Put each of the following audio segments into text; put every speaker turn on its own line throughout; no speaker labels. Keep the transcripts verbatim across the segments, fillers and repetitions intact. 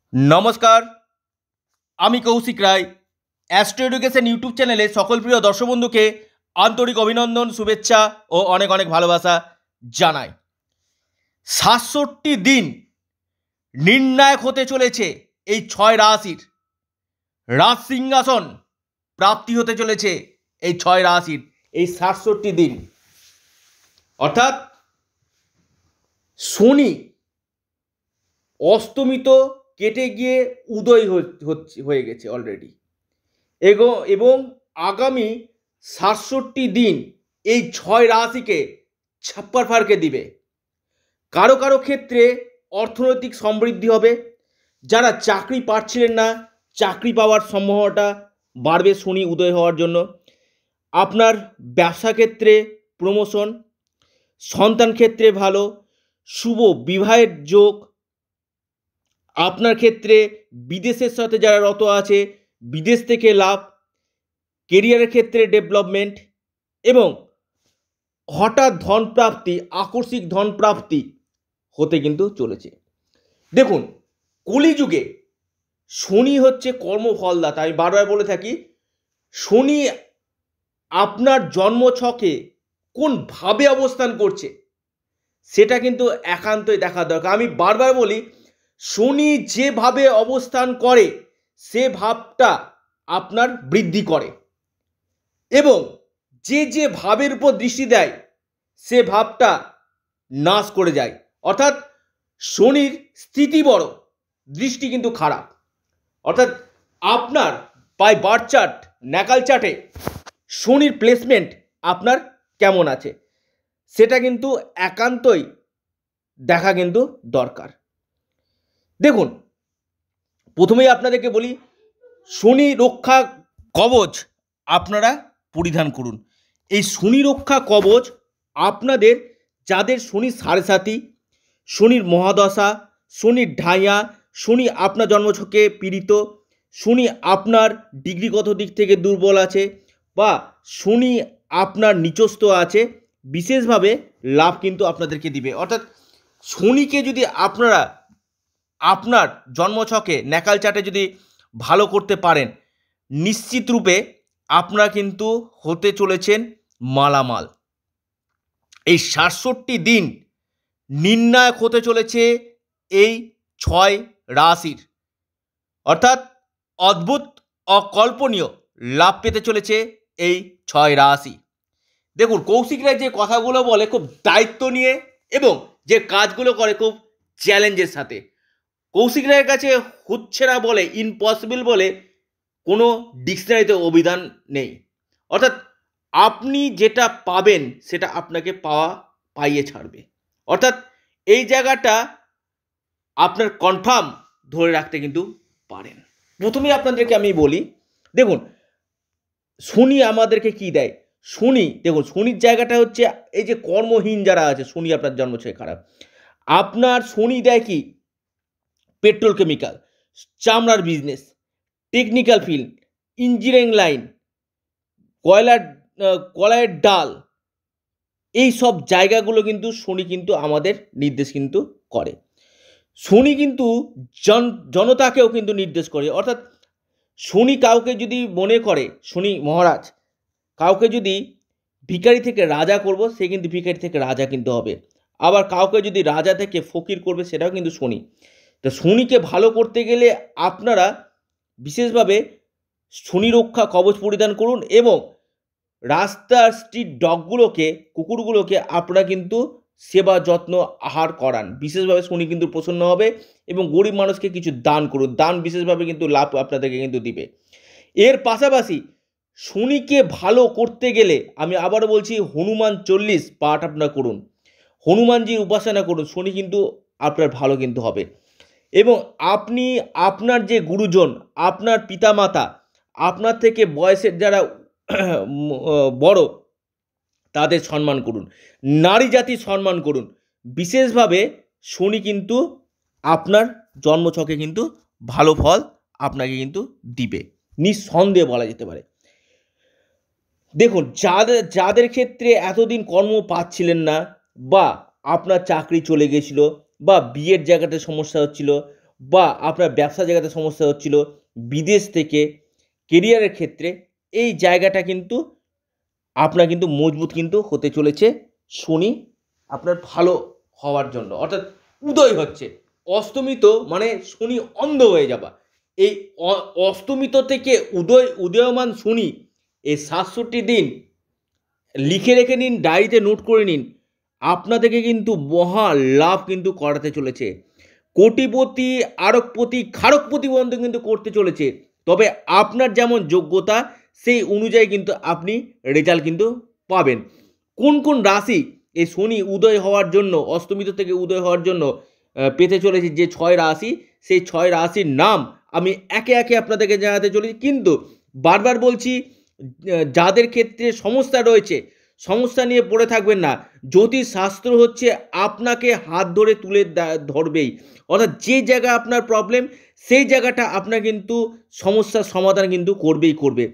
নমস্কার, আমি Koushik Roy. Astro education YouTube চ্যানেলে সকল প্রিয় দর্শক বন্ধুকে আন্তরিক অভিনন্দন, শুভেচ্ছা ও অনেক অনেক ভালোবাসা জানাই। সাতষট্টি দিন নির্ণায়ক হতে চলেছে এই ছয় রাশির। রাজ সিংহাসন প্রাপ্তি হতে চলেছে এই ছয় রাশির এই সাতষট্টি দিন। অর্থাৎ শনি অস্তমিত কেটে গিয়ে উদয় হচ্ছে হয়ে গেছে অলরেডি, এবং আগামী সাতষট্টি দিন এই ছয় রাশিকে ছাপ্পার ফাড়কে দিবে। কারো কারো ক্ষেত্রে অর্থনৈতিক সমৃদ্ধি হবে। যারা চাকরি পাচ্ছিলেন না, চাকরি পাওয়ার সম্ভাবনাটা বাড়বে শনি উদয় হওয়ার জন্য। আপনার ব্যবসা ক্ষেত্রে প্রমোশন, সন্তান ক্ষেত্রে ভালো, শুভ বিবাহের যোগ। আপনার ক্ষেত্রে বিদেশের সাথে যারা রত আছে, বিদেশ থেকে লাভ, কেরিয়ারের ক্ষেত্রে ডেভেলপমেন্ট এবং হঠাৎ ধন প্রাপ্তি, আকস্মিক ধন প্রাপ্তি হতে কিন্তু চলেছে। দেখুন, কলিযুগে শনি হচ্ছে কর্মফলদাতা। আমি বারবার বলে থাকি, শনি আপনার জন্মছকে কোন ভাবে অবস্থান করছে সেটা কিন্তু একান্তই দেখা দরকার। আমি বারবার বলি, শনি যেভাবে অবস্থান করে সে ভাবটা আপনার বৃদ্ধি করে, এবং যে যে ভাবের উপর দৃষ্টি দেয় সে ভাবটা নাশ করে যায়। অর্থাৎ শনির স্থিতি বড়, দৃষ্টি কিন্তু খারাপ। অর্থাৎ আপনার বাই বার্থ চার্ট, ন্যাকাল চার্টে শনির প্লেসমেন্ট আপনার কেমন আছে সেটা কিন্তু একান্তই দেখা কিন্তু দরকার। দেখুন, প্রথমেই আপনাদেরকে বলি, শনি রক্ষা কবচ আপনারা পরিধান করুন। এই শনি রক্ষা কবচ আপনাদের যাদের শনি সাড়ে সাতি, শনির মহাদশা, শনির ঢাইয়া, শনি আপনার জন্মছকে পীড়িত, শনি আপনার ডিগ্রিগত দিক থেকে দুর্বল আছে, বা শনি আপনার নিচস্থ আছে, বিশেষভাবে লাভ কিন্তু আপনাদেরকে দিবে। অর্থাৎ শনিকে যদি আপনারা আপনার জন্মছকে ন্যাকাল চার্টে যদি ভালো করতে পারেন, নিশ্চিত রূপে আপনারা কিন্তু হতে চলেছেন মালামাল। এই সাতষট্টি দিন নির্ণায়ক হতে চলেছে এই ছয় রাশির। অর্থাৎ অদ্ভুত অকল্পনীয় লাভ পেতে চলেছে এই ছয় রাশি। দেখুন, কৌশিক রায় যে কথাগুলো বলে খুব দায়িত্ব নিয়ে, এবং যে কাজগুলো করে খুব চ্যালেঞ্জের সাথে। কৌশিক রায়ের কাছে হচ্ছে না বলে, ইম্পসিবল বলে কোনো ডিকশনারিতে অভিধান নেই। অর্থাৎ আপনি যেটা পাবেন সেটা আপনাকে পাওয়া পাইয়ে ছাড়বে। অর্থাৎ এই জায়গাটা আপনার কনফার্ম ধরে রাখতে কিন্তু পারেন। প্রথমেই আপনাদেরকে আমি বলি, দেখুন শনি আমাদেরকে কি দেয়। শনি, দেখুন শনির জায়গাটা হচ্ছে এই যে কর্মহীন যারা আছে, শনি আপনার জন্মছকে খারাপ। আপনার শনি দেয় কি? পেট্রোল কেমিক্যাল, চামড়ার business, technical field, engineering line, কয়লার কলাইয়ের ডাল, এই সব জায়গাগুলো কিন্তু শনি কিন্তু আমাদের নির্দেশ কিন্তু করে। শনি কিন্তু জন জনতাকেও কিন্তু নির্দেশ করে। অর্থাৎ শনি কাউকে যদি মনে করে, শনি মহারাজ কাউকে যদি ভিখারি থেকে রাজা করব, সে কিন্তু ভিখারি থেকে রাজা কিন্তু হবে। আবার কাউকে যদি রাজা থেকে ফকির করবে, সেটাও কিন্তু শনি। তো শনিকে ভালো করতে গেলে আপনারা বিশেষভাবে শনি রক্ষা কবচ পরিধান করুন, এবং রাস্তার স্ট্রিট ডগগুলোকে, কুকুরগুলোকে আপনারা কিন্তু সেবা যত্ন আহার করান। বিশেষভাবে শনি কিন্তু প্রসন্ন হবে, এবং গরিব মানুষকে কিছু দান করুন। দান বিশেষভাবে কিন্তু লাভ আপনাদেরকে কিন্তু দিবে। এর পাশাপাশি শনিকে ভালো করতে গেলে আমি আবারও বলছি, হনুমান চল্লিশ পাঠ আপনারা করুন, হনুমানজির উপাসনা করুন। শনি কিন্তু আপনার ভালো কিন্তু হবে। এবং আপনি আপনার যে গুরুজন, আপনার পিতামাতা, আপনার থেকে বয়সের যারা বড় তাদের সম্মান করুন, নারী জাতির সম্মান করুন। বিশেষভাবে শনি কিন্তু আপনার জন্মছকে কিন্তু ভালো ফল আপনাকে কিন্তু দিবে, নিঃসন্দেহে বলা যেতে পারে। দেখুন, যাদের যাদের ক্ষেত্রে এতদিন কর্ম পাচ্ছিলেন না, বা আপনার চাকরি চলে গেছিল, বা বিয়ের জায়গাতে সমস্যা হচ্ছিল, বা আপনার ব্যবসা জায়গাতে সমস্যা হচ্ছিল, বিদেশ থেকে কেরিয়ারের ক্ষেত্রে এই জায়গাটা কিন্তু আপনার কিন্তু মজবুত কিন্তু হতে চলেছে শনি আপনার ভালো হওয়ার জন্য, অর্থাৎ উদয় হচ্ছে। অস্তমিত মানে শনি অন্ধ হয়ে যাওয়া, এই অস্তমিত থেকে উদয় উদয়মান শনি এই সাতষট্টি দিন লিখে রেখে নিন, ডায়েরিতে নোট করে নিন, আপনাদেরকে কিন্তু মহা লাভ কিন্তু করাতে চলেছে। কোটিপতি, আরবপতি, খারকপতি পর্যন্ত কিন্তু করতে চলেছে। তবে আপনার যেমন যোগ্যতা সেই অনুযায়ী কিন্তু আপনি রেজাল্ট কিন্তু পাবেন। কোন কোন রাশি এই শনি উদয় হওয়ার জন্য, অস্তমিত থেকে উদয় হওয়ার জন্য পেতে চলেছে যে ছয় রাশি, সেই ছয় রাশির নাম আমি একে একে আপনাদেরকে জানাতে চলেছি। কিন্তু বারবার বলছি, যাদের ক্ষেত্রে সমস্যা রয়েছে সমস্যা নিয়ে পড়ে থাকবেন না। জ্যোতিষ শাস্ত্র হচ্ছে আপনাকে হাত ধরে তুলে ধরবেই, অর্থাৎ যে জায়গা আপনার প্রবলেম সেই জায়গাটা আপনার কিন্তু সমস্যার সমাধান কিন্তু করবেই করবে।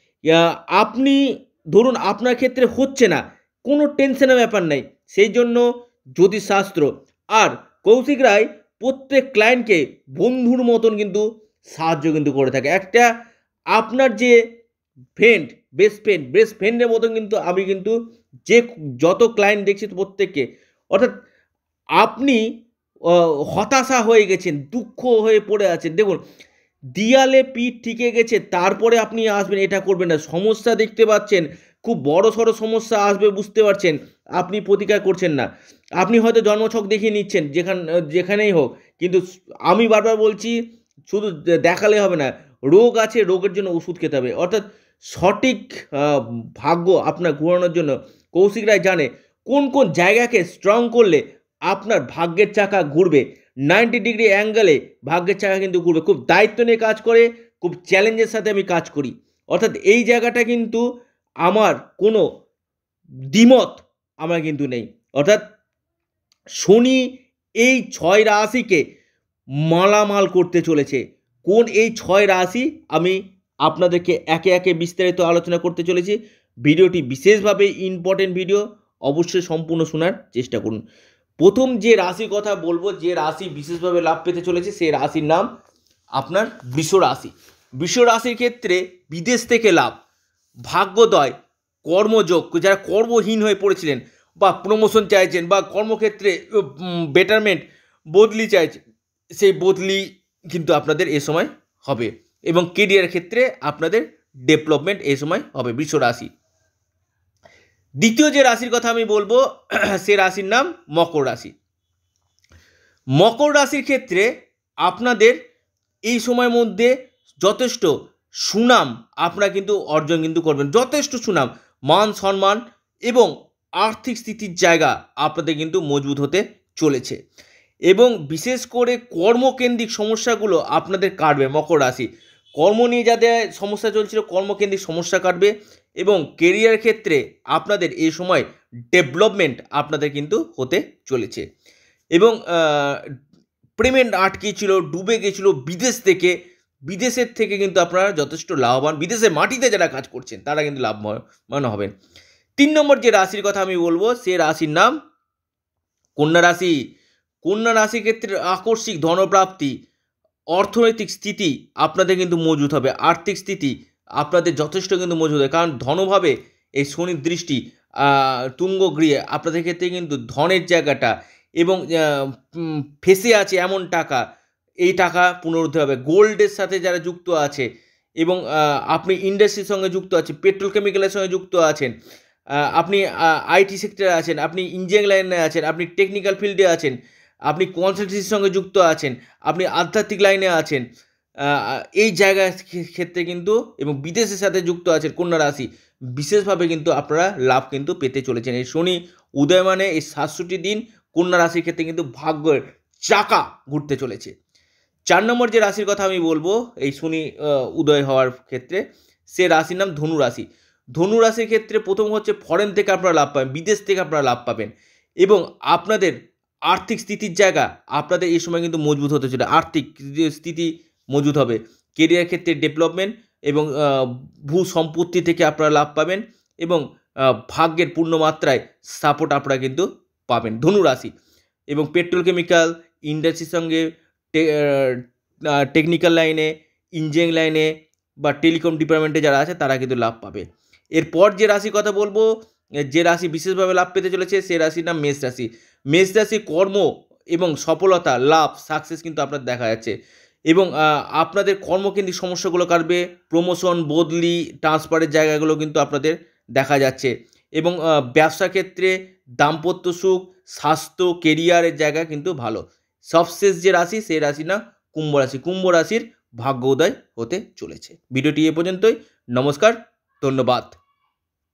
আপনি ধরুন আপনার ক্ষেত্রে হচ্ছে না, কোনো টেনশনের ব্যাপার নেই, সেই জন্য জ্যোতিষশাস্ত্র আর কৌশিক রায় প্রত্যেক ক্লায়েন্টকে বন্ধুর মতন কিন্তু সাহায্য কিন্তু করে থাকে। একটা আপনার যে ফ্রেন্ড, বেস্ট ফ্রেন্ড বেস্ট ফ্রেন্ডের মতন কিন্তু আমি কিন্তু যে যত ক্লায়েন্ট দেখছি প্রত্যেককে, অর্থাৎ আপনি হতাশা হয়ে গেছেন, দুঃখ হয়ে পড়ে আছেন, দেখুন দিয়ালে পিঠ ঠেকে গেছে তারপরে আপনি আসবেন, এটা করবেন না। সমস্যা দেখতে পাচ্ছেন, খুব বড় সড়ো সমস্যা আসবে বুঝতে পারছেন, আপনি প্রতিকার করছেন না। আপনি হয়তো জন্মছক দেখিয়ে নিচ্ছেন যেখান যেখানেই হোক, কিন্তু আমি বারবার বলছি শুধু দেখালে হবে না, রোগ আছে, রোগের জন্য ওষুধ খেতে হবে। অর্থাৎ সঠিক ভাগ্য আপনার ঘোরানোর জন্য কৌশিক রায় জানে কোন কোন জায়গাকে স্ট্রং করলে আপনার ভাগ্যের চাকা ঘুরবে। নাইনটি ডিগ্রি অ্যাঙ্গেলে ভাগ্যের চাকা কিন্তু ঘুরবে। খুব দায়িত্ব নিয়ে কাজ করে, খুব চ্যালেঞ্জের সাথে আমি কাজ করি। অর্থাৎ এই জায়গাটা কিন্তু আমার কোনো দ্বিমত আমার কিন্তু নেই। অর্থাৎ শনি এই ছয় রাশিকে মালামাল করতে চলেছে। কোন এই ছয় রাশি আমি আপনাদেরকে একে একে বিস্তারিত আলোচনা করতে চলেছি। ভিডিওটি বিশেষভাবে ইম্পর্টেন্ট ভিডিও, অবশ্যই সম্পূর্ণ শোনার চেষ্টা করুন। প্রথম যে রাশির কথা বলবো, যে রাশি বিশেষভাবে লাভ পেতে চলেছে, সেই রাশির নাম আপনার বৃষ রাশি। বৃষ রাশির ক্ষেত্রে বিদেশ থেকে লাভ, ভাগ্যোদয়, কর্মযোগ, যারা কর্মহীন হয়ে পড়েছিলেন বা প্রমোশন চাইছেন বা কর্মক্ষেত্রে বেটারমেন্ট, বদলি চাইছেন, সেই বদলি কিন্তু আপনাদের এ সময় হবে এবং কেরিয়ার ক্ষেত্রে আপনাদের ডেভেলপমেন্ট এই সময় হবে। বৃষ রাশি। দ্বিতীয় যে রাশির কথা আমি বলবো সে রাশির নাম মকর রাশি। মকর রাশির ক্ষেত্রে আপনাদের এই সময়ের মধ্যে যথেষ্ট সুনাম আপনারা কিন্তু অর্জন কিন্তু করবেন, যথেষ্ট সুনাম, মান সম্মান এবং আর্থিক স্থিতির জায়গা আপনাদের কিন্তু মজবুত হতে চলেছে এবং বিশেষ করে কর্মকেন্দ্রিক সমস্যাগুলো আপনাদের কাটবে। মকর রাশি কর্ম নিয়ে যাদের সমস্যা চলছিল, কর্মকেন্দ্রিক সমস্যা কাটবে এবং কেরিয়ার ক্ষেত্রে আপনাদের এই সময় ডেভেলপমেন্ট আপনাদের কিন্তু হতে চলেছে এবং পেমেন্ট আটকে ছিল, ডুবে গেছিলো বিদেশ থেকে, বিদেশের থেকে কিন্তু আপনারা যথেষ্ট লাভবান, বিদেশের মাটিতে যারা কাজ করছেন তারা কিন্তু লাভবান হবেন। তিন নম্বর যে রাশির কথা আমি বলবো সে রাশির নাম কন্যা রাশি। কন্যা রাশির ক্ষেত্রে আকস্মিক ধনপ্রাপ্তি, অর্থনৈতিক স্থিতি আপনাদের কিন্তু মজবুত হবে, আর্থিক স্থিতি আপনাদের যথেষ্ট কিন্তু মজবুত হবে, কারণ ধনভাবে এই শনির দৃষ্টি তুঙ্গ গৃহে আপনাদের ক্ষেত্রে কিন্তু ধনের জায়গাটা এবং ফেসে আছে এমন টাকা, এই টাকা পুনরুদ্ধার হবে। গোল্ডের সাথে যারা যুক্ত আছে এবং আপনি ইন্ডাস্ট্রির সঙ্গে যুক্ত আছেন, পেট্রোল কেমিক্যালের সঙ্গে যুক্ত আছেন, আপনি আইটি সেক্টরে আছেন, আপনি ইঞ্জিনিয়ারিং লাইনে আছেন, আপনি টেকনিক্যাল ফিল্ডে আছেন, আপনি কনসালটেন্সির সঙ্গে যুক্ত আছেন, আপনি আধ্যাত্মিক লাইনে আছেন, এই জায়গার ক্ষেত্রে কিন্তু এবং বিদেশের সাথে যুক্ত আছেন কন্যা রাশি, বিশেষভাবে কিন্তু আপনারা লাভ কিন্তু পেতে চলেছেন। এই শনি উদয়মানে এই সাতষট্টি দিন কন্যা রাশির ক্ষেত্রে কিন্তু ভাগ্যের চাকা ঘুরতে চলেছে। চার নম্বর যে রাশির কথা আমি বলবো এই শনি উদয় হওয়ার ক্ষেত্রে, সে রাশির নাম ধনু রাশি। ধনু রাশির ক্ষেত্রে প্রথম হচ্ছে ফরেন থেকে আপনারা লাভ পাবেন, বিদেশ থেকে আপনারা লাভ পাবেন এবং আপনাদের আর্থিক স্থিতির জায়গা আপনাদের এই সময় কিন্তু মজবুত হতে চলে, আর্থিক স্থিতি মজবুত হবে, কেরিয়ার ক্ষেত্রে ডেভেলপমেন্ট এবং ভূ সম্পত্তি থেকে আপনারা লাভ পাবেন এবং ভাগ্যের পূর্ণ মাত্রায় সাপোর্ট আপনারা কিন্তু পাবেন ধনু রাশি। এবং পেট্রোল কেমিক্যাল ইন্ডাস্ট্রির সঙ্গে টেকনিক্যাল লাইনে, ইঞ্জিনিয়ারিং লাইনে বা টেলিকম ডিপার্টমেন্টে যারা আছে তারা কিন্তু লাভ পাবে। এরপর যে রাশির কথা বলবো, যে রাশি বিশেষভাবে লাভ পেতে চলেছে সে রাশির নাম মেষ রাশি। মেষ রাশি কর্ম এবং সফলতা, লাভ, সাকসেস কিন্তু আপনার দেখা যাচ্ছে এবং আপনাদের কর্মকেন্দ্রিক সমস্যাগুলো কাটবে। প্রমোশন, বদলি, ট্রান্সফারের জায়গাগুলো কিন্তু আপনাদের দেখা যাচ্ছে এবং ব্যবসা ক্ষেত্রে দাম্পত্য সুখ, স্বাস্থ্য, কেরিয়ারের জায়গা কিন্তু ভালো। সবশেষ যে রাশি সেই রাশি না কুম্ভ রাশি। কুম্ভ রাশির ভাগ্য উদয় হতে চলেছে। ভিডিওটি এ পর্যন্তই। নমস্কার, ধন্যবাদ।